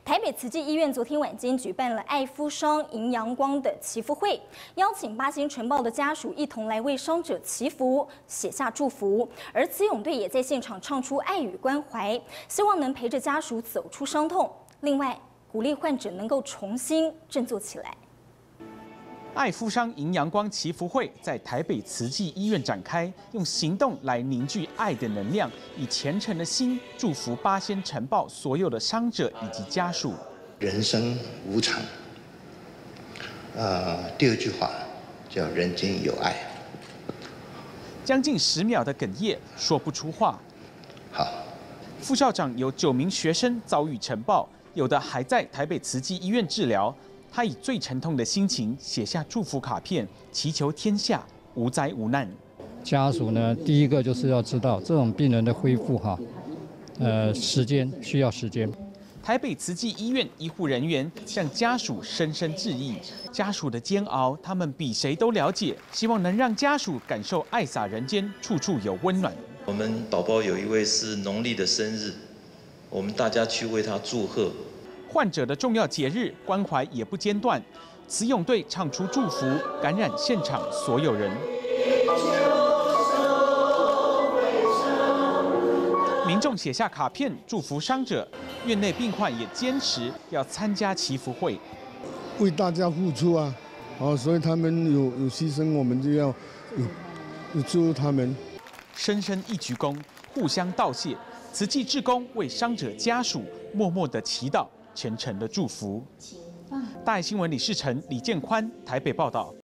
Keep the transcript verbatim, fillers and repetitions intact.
台北慈济医院昨天晚间举办了爱夫伤迎阳光的祈福会，邀请八仙城堡的家属一同来为伤者祈福，写下祝福。而慈勇队也在现场唱出爱与关怀，希望能陪着家属走出伤痛。另外，鼓励患者能够重新振作起来。 爱夫伤迎阳光祈福会在台北慈济医院展开，用行动来凝聚爱的能量，以虔诚的心祝福八仙城堡所有的伤者以及家属。 人生无常，呃，第二句话叫人间有爱。 将近十秒的哽咽，说不出话。 好， 副校长有九名学生遭遇尘爆，有的还在台北慈济医院治疗。 他以最沉痛的心情写下祝福卡片，祈求天下无灾无难。 家属呢，第一个就是要知道这种病人的恢复哈，呃，时间需要时间。 台北慈济医院医护人员向家属深深致意，家属的煎熬，他们比谁都了解，希望能让家属感受爱洒人间，处处有温暖。 我们宝宝有一位是农历的生日，我们大家去为他祝贺。 患者的重要节日，关怀也不间断。慈勇队唱出祝福，感染现场所有人。民众写下卡片祝福伤者，院内病患也坚持要参加祈福会， 为大家付出啊！哦，所以他们有有牺牲，我们就要有有祝福他们。 深深一鞠躬，互相道谢。慈济志工为伤者家属默默的祈祷。 虔诚的祝福。大爱新闻李世成、李建宽台北报道。